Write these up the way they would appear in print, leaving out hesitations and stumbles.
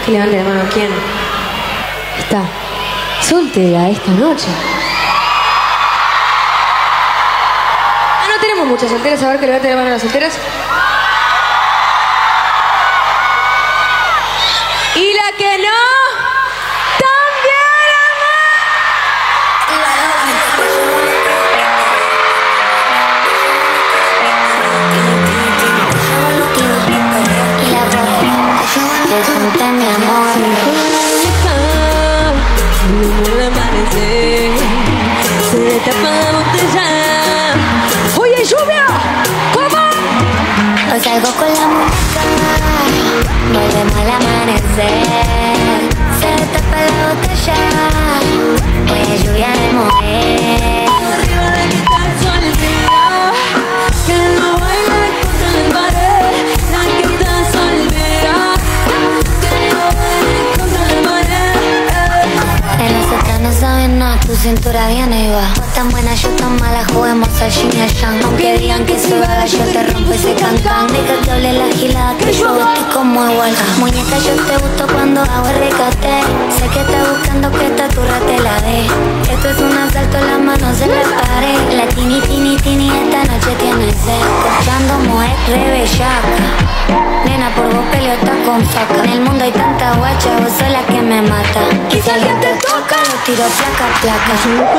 Que levante la mano. ¿Quién está soltera esta noche? Ah, no tenemos muchas solteras. A ver, que levante la mano a las solteras. Y la que no, también, Disfruta mi amor. el amanecer se tapa la botella. ¡Oye, lluvia! ¿Cómo? Hoy salgo con la música, volvemos al amanecer. Se tapa la botella, hoy es lluvia de mover. Arriba de mi tazo al día, que no baila contra la pared. La que está soltera, que no baila contra la pared. De nosotras no saben nada, tu cintura viene y va. Vos tan buena, yo tan mala, juguemos al yin y al yang. Aunque digan que soy vaga, yo te rompo ese cancan. Deja que hable la gilada, que yo estoy como igual. Muñeca, yo te gusto cuando hago el recate. Sé que estás buscando que esta turra te la dé. Esto es un asalto, las manos en la pared. La tini, tini, tini, esta noche tiene sed. Cortando mujer re bellaca. Nena, por vos peleo estás con faca. En el mundo hay tanta guacha, vos sos la que me mata. Y si alguien te toca, lo tiro placa, placa.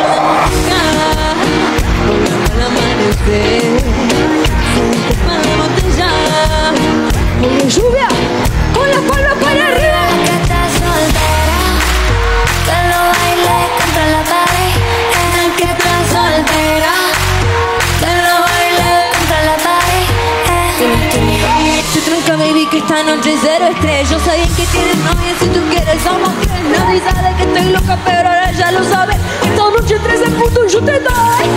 Volvemos al amanecer, se tapa la botella. Oye, lluvia, con las palmas para arriba. Que estás soltera, que lo baile contra la pared. Que estás soltera, que lo baile contra la pared. Se tranca, baby, que esta noche es cero estrés. Yo sé bien que tienes novia, si tú quieres somos tres. Nadie sabe que estoy loca, pero ahora ya lo sabes. Esta noche 3 en punto y yo te doy.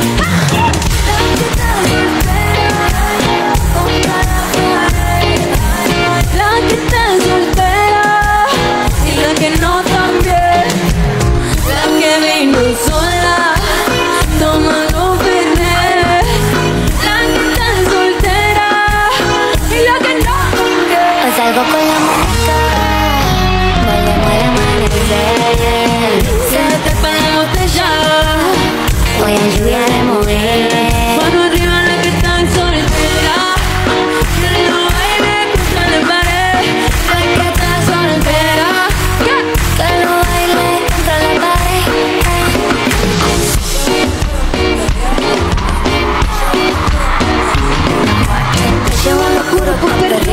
La que está soltera y la que no también. La que vino sola, tomando fernet. La que está soltera y la que no también. Hoy salgo con la música, volvemos al amanecer. Se tapa la botella, Hoy hay lluvia de mover. mano arriba la que está soltera. Que no baile contra la pared. La que está soltera, Que lo baile contra la pared. Te llevo al oscuro,